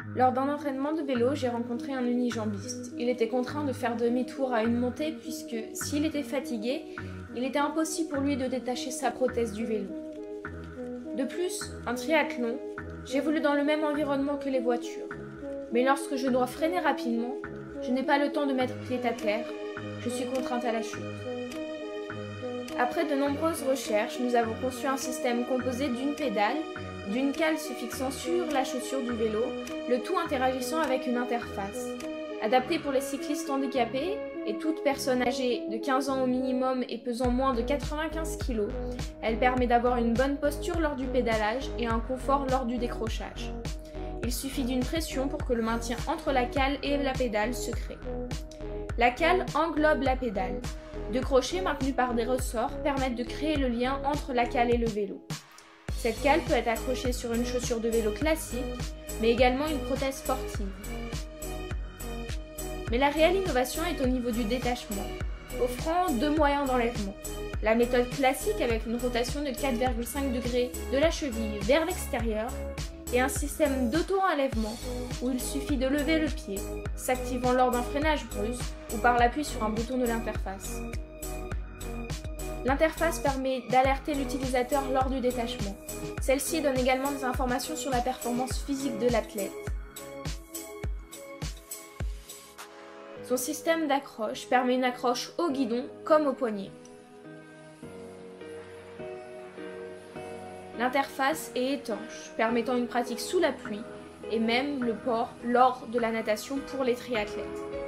Lors d'un entraînement de vélo, j'ai rencontré un unijambiste. Il était contraint de faire demi-tour à une montée puisque, s'il était fatigué, il était impossible pour lui de détacher sa prothèse du vélo. De plus, en triathlon, j'évolue dans le même environnement que les voitures. Mais lorsque je dois freiner rapidement, je n'ai pas le temps de mettre pied à terre, je suis contrainte à la chute. Après de nombreuses recherches, nous avons conçu un système composé d'une pédale, d'une cale se fixant sur la chaussure du vélo, le tout interagissant avec une interface. Adaptée pour les cyclistes handicapés et toute personne âgée de 15 ans au minimum et pesant moins de 95 kg, elle permet d'avoir une bonne posture lors du pédalage et un confort lors du décrochage. Il suffit d'une pression pour que le maintien entre la cale et la pédale se crée. La cale englobe la pédale. Deux crochets maintenus par des ressorts permettent de créer le lien entre la cale et le vélo. Cette cale peut être accrochée sur une chaussure de vélo classique, mais également une prothèse sportive. Mais la réelle innovation est au niveau du détachement, offrant deux moyens d'enlèvement. La méthode classique avec une rotation de 4,5 degrés de la cheville vers l'extérieur et un système d'auto-enlèvement où il suffit de lever le pied, s'activant lors d'un freinage brusque ou par l'appui sur un bouton de l'interface. L'interface permet d'alerter l'utilisateur lors du détachement. Celle-ci donne également des informations sur la performance physique de l'athlète. Son système d'accroche permet une accroche au guidon comme au poignet. L'interface est étanche, permettant une pratique sous la pluie et même le port lors de la natation pour les triathlètes.